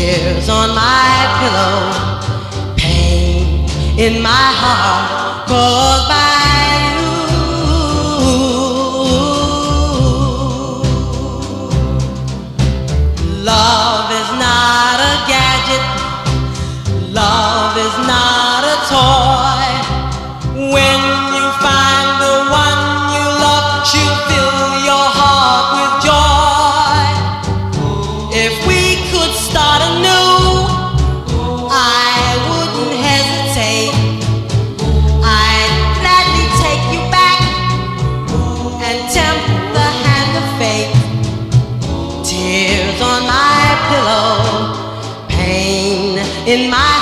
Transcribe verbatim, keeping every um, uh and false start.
tears on my pillow, pain in my heart caused by you. Love is not a gadget, love is not a toy. When you find the one you love, she'll fill your heart with joy. If we could start anew, I wouldn't hesitate. I'd gladly take you back and tempt the hand of fate. Tears on my pillow, pain in my